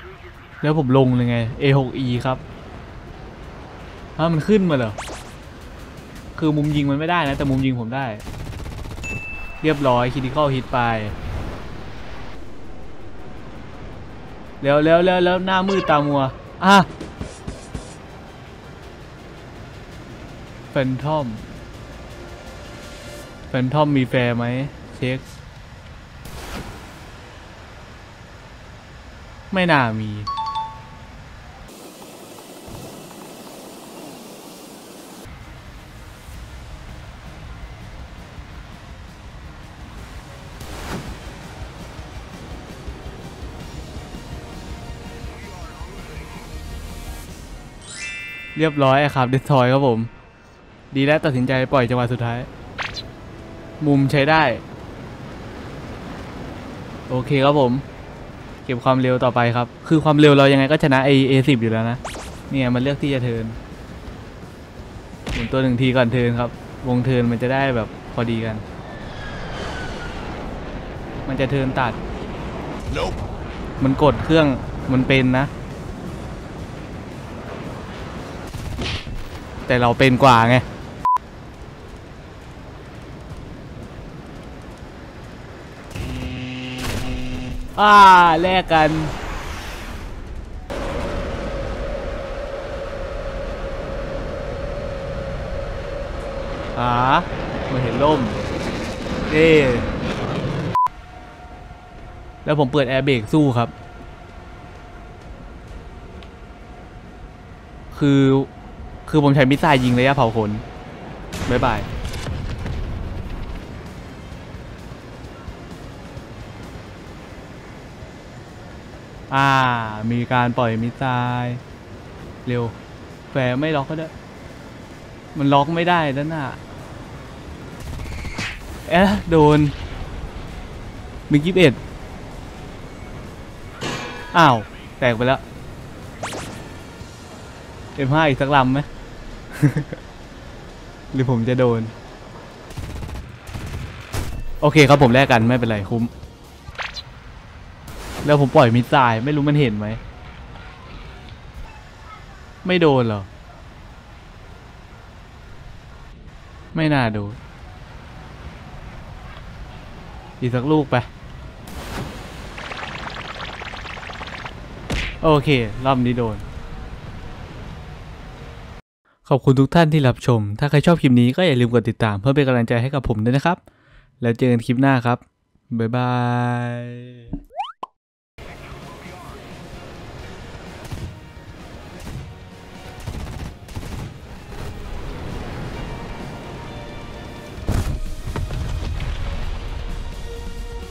แล้วผมลงเลยไง A6E ครับมันขึ้นมาเหรอคือมุมยิงมันไม่ได้นะแต่มุมยิงผมได้เรียบร้อยคิติคอลฮิตไปแล้วหน้ามืดตามัวแฟนทอมมีแฟร์ไหมเช็คไม่น่ามีเรียบร้อยครับเดสทอยครับผมดีแล้วตัดสินใจปล่อยจังหวะสุดท้ายมุมใช้ได้โอเคครับผมเก็บความเร็วต่อไปครับคือความเร็วเรายังไงก็ชนะA10อยู่แล้วนะเนี่ยมันเลือกที่จะเทิร์นหมุนตัวหนึ่งทีก่อนเทิร์นครับวงเทิร์นมันจะได้แบบพอดีกันมันจะเทิร์นตัด nope. มันกดเครื่องมันเป็นนะแต่เราเป็นกว่าไงแลกกันมาเห็นล่มแล้วผมเปิดแอร์เบรกสู้ครับคือผมใช้มิสไซล์ยิงระยะเผาขนบ๊ายบายมีการปล่อยมิสไซล์เร็วแฝงไม่ล็อกก็ได้มันล็อกไม่ได้ด้านหน้าโดนมิก21แตกไปแล้ว M5 อีกสักลำไหม หรือผมจะโดนโอเคครับผมแลกกันไม่เป็นไรคุ้มแล้วผมปล่อยมิสไซล์ไม่รู้มันเห็นไหมไม่โดนเหรอไม่น่าโดนอีกสักลูกไปโอเครอบนี้โดนขอบคุณทุกท่านที่รับชมถ้าใครชอบคลิปนี้ก็อย่าลืมกดติดตามเพื่อเป็นกำลังใจให้กับผมด้วยนะครับแล้วเจอกันคลิปหน้าครับบ๊ายบาย